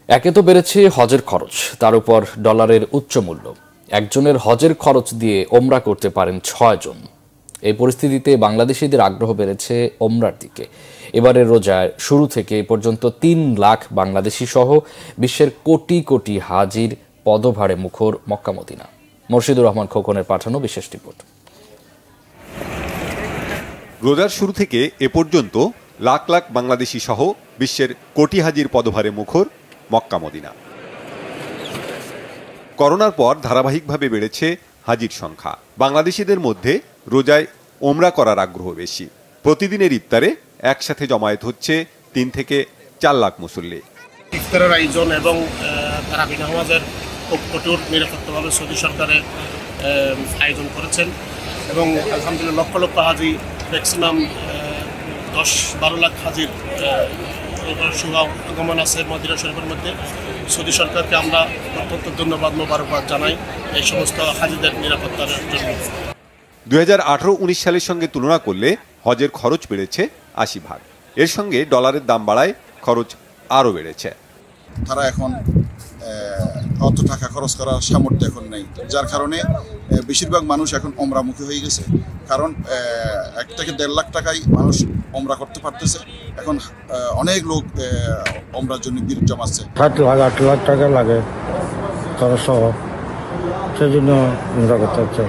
একে তো বেড়েছে হজের খরচ, তার উপর ডলারের উচ্চ মূল্য। একজনের হজের খরচ দিয়ে ওমরা করতে পারেন ৬ জন। এই পরিস্থিতিতে বাংলাদেশিদের আগ্রহ বেড়েছে ওমরার দিকে। এবারের রোজার শুরু থেকে এ পর্যন্ত ৩ লাখ বাংলাদেশি সহ বিশ্বের কোটি কোটি হাজির পদভারে মুখর মক্কা মদিনা। মোর্শেদুর রহমান খোকনের পাঠানো বিশেষ রিপোর্ট। রোজার শুরু থেকে এ পর্যন্ত লাখ লাখ বাংলাদেশি সহ বিশ্বের কোটি হাজির পদভারে মুখর মক্কা মদিনা। করোনার পর ধারাবাহিকভাবে বেড়েছে হাজির সংখ্যা। বাংলাদেশিদের মধ্যে রোজায় ওমরা করার আগ্রহ বেশি। প্রতিদিনের ইফতারে একসাথে জমায়েত হচ্ছে ৩ থেকে ৪ লাখ মুসল্লি। ইফতারের আয়োজন এবং তারাবিহ নামাজের খুব কঠোর নিরাপত্তাভাবে সৌদি সরকারের আয়োজন করেছেন এবং আলহামদুলিল্লাহ লক্ষ লক্ষ হাজি, ম্যাক্সিমাম ১০-১২ লাখ হাজির শুভাগমন আছে মদিনা শরীফের মধ্যে। সৌদি সরকারকে আমরা অত্যন্ত ধন্যবাদ মোবারকবাদ জানাই এই সমস্ত হাজিদের নিরাপত্তার জন্য। ২০১৮-১৯ সালের সঙ্গে তুলনা করলে হজের খরচ বেড়েছে ৮০ ভাগ। এর সঙ্গে ডলারের দাম বাড়ায় খরচ আরও বেড়েছে। তারা এখন অত টাকা খরচ করার সামর্থ্য এখন নেই, যার কারণে বেশিরভাগ মানুষ এখন ওমরামুখী হয়ে গেছে। কারণ ১ থেকে ১.৫ লাখ টাকায় মানুষ ওমরা করতে পারতেছে। এখন অনেক লোক ওমরার জন্য ভিড় জমাচ্ছে। ৭ লাখ ৮ লাখ টাকা লাগে খরচ সহ, সেজন্য ওমরা করতে হচ্ছে।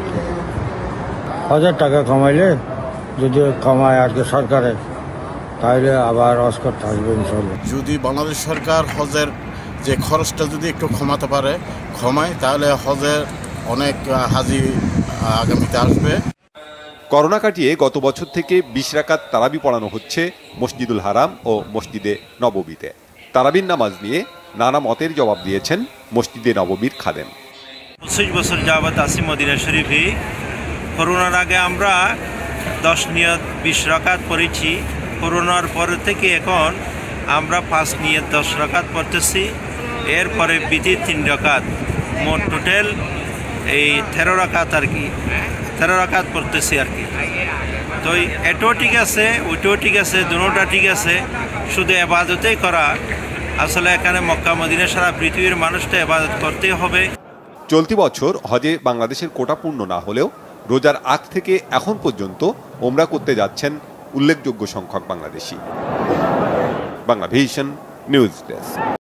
১০০০ টাকা কমাইলে, যদি কমায় আজকে সরকারে, তাহলে আবার হজ করতে আসবে ইনশাল্লাহ। যদি বাংলাদেশ সরকার হজের যে খরচটা যদি একটু কমায়, তাহলে হজের অনেক হাজি আগামীতে আসবে। করোনা কাটিয়ে গত বছর থেকে ২০ রাকাত তারাবি পড়ানো হচ্ছে মসজিদুল হারাম ও মসজিদে নববীতে। তারাবির নামাজ নিয়ে নানা মতের জবাব দিয়েছেন মসজিদে নববীর খাদেম। ২৫ বছর যাবৎ আছি মদিনা শরীফে। করোনার আগে আমরা ১০ নিয়ত ২০ রাকাত পড়েছি। করোনার পর থেকে এখন আমরা ৫ নিয়ত ১০ রাকাত পড়তেছি। এরপরে বিতির ৩ রাকাত, মোট টোটাল এই ১৩ রাকাত আর কি, ১৩ রাকাত পড়তেছি আর কি। তো এটাও ঠিক আছে, ওইটাও ঠিক আছে, দুটোটা ঠিক আছে, শুধু এবাদতেই করা। আসলে এখানে মক্কা মদিনা সারা পৃথিবীর মানুষটা এবাদত করতেই হবে। চলতি বছর হজে বাংলাদেশের কোটা পূর্ণ না হলেও রোজার আগ থেকে এখন পর্যন্ত ওমরা করতে যাচ্ছেন উল্লেখযোগ্য সংখ্যক Bangladeshi. Bangla vision news desk.